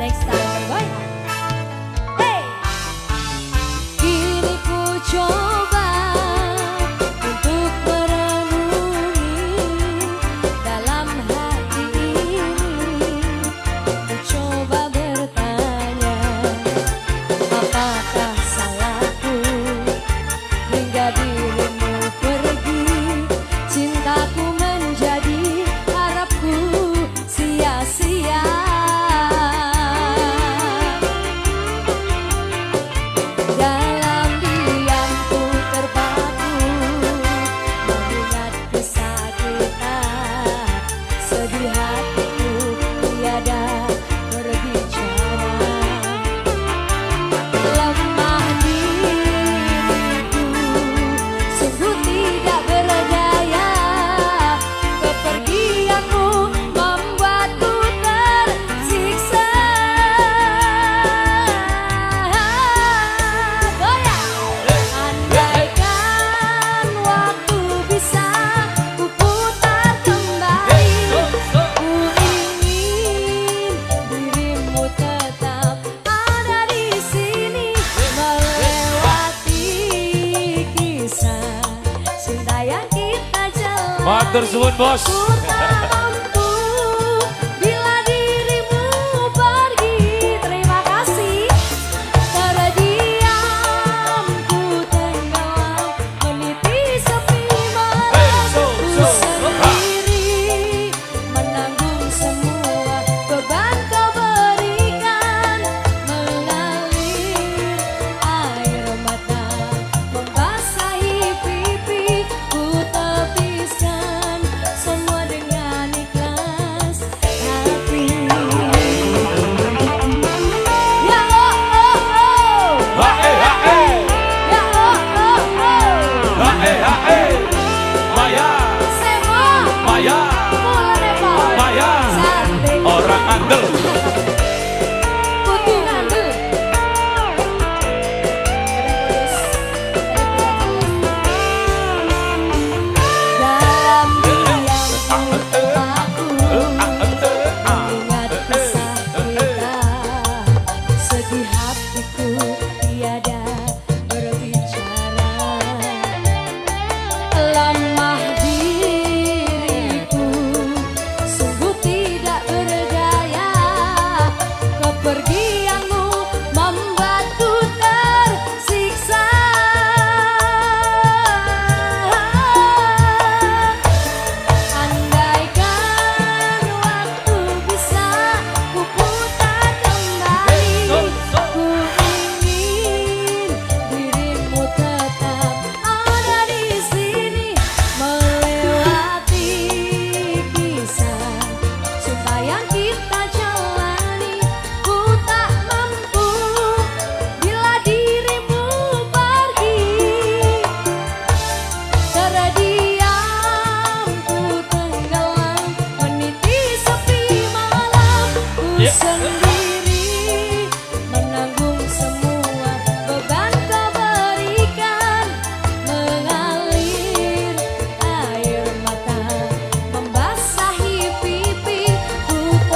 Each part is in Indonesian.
Next time, bye. Hey, kini ku coba untuk merenungi dalam hati ini. Ku coba bertanya, apakah salahku hingga dirimu pergi? Cintaku menjadi harapku sia-sia. Dalam diamku terpaku mengingat kisah kita. Sedih hatiku tiada berbicara. Lemah diriku sungguh tidak berdaya. Kepergianmu membuatku tersiksa. Andaikan waktu bisa ku putar kembali, ku ingin dirimu tetap ada di sini, melewati kisah cinta yang kita jalani. Matur suwun, Bos. Ku tak mampu bila dirimu pergi. Terima kasih. Terdiam ku tenggelam meniti sepi malam. Ku sendiri menanggung semua beban kau berikan. Mengalir air mata membasahi pipi. Ku tepiskan semua dengan ikhlas hati. Ya oh, Hae hae, ya oh, hae hae. Maya, semua Maya, mulai Nepal. Maya. Cantik. Orang andel. Kutu ngandel. Dalam diamku terpaku mengingat kisah kita. Sedih hatiku tiada berbicara. Lemah diriku sungguh tidak berdaya. Kepergianmu membuatku tersiksa. Andaikan waktu bisa ku putar kembali, ku ingin dirimu tetap ada di sini, melewati kisah cinta yang kita jalani. Ku tak mampu bila dirimu pergi. Terdiam ku tenggelam meniti sepi malam. Ku sendiri menanggung semua beban kau berikan. Mengalir air mata membasahi pipi. Ku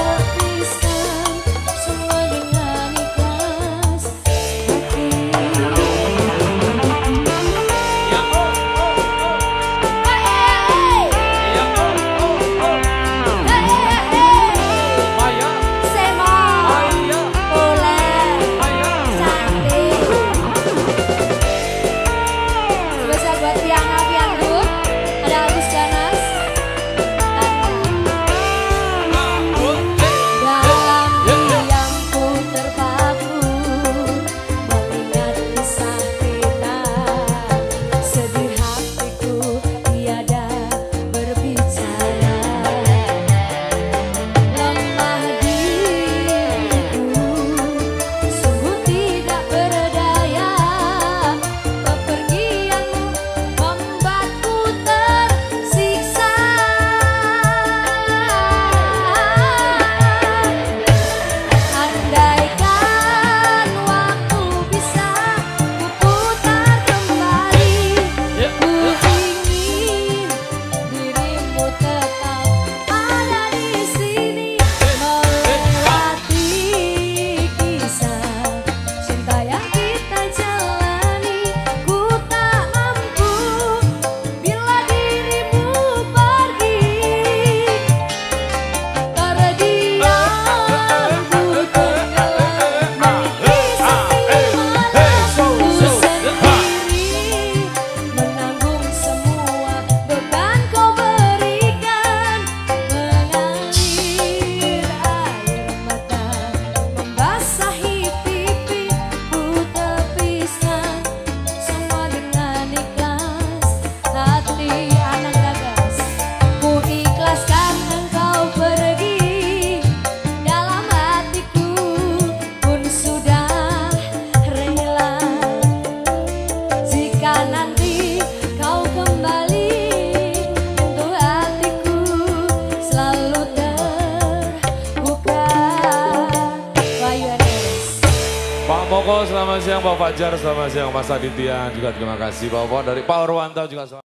selamat siang Pak Fajar, selamat siang Mas Aditya juga terima kasih Bapak dari Pak Orwanto juga selamat.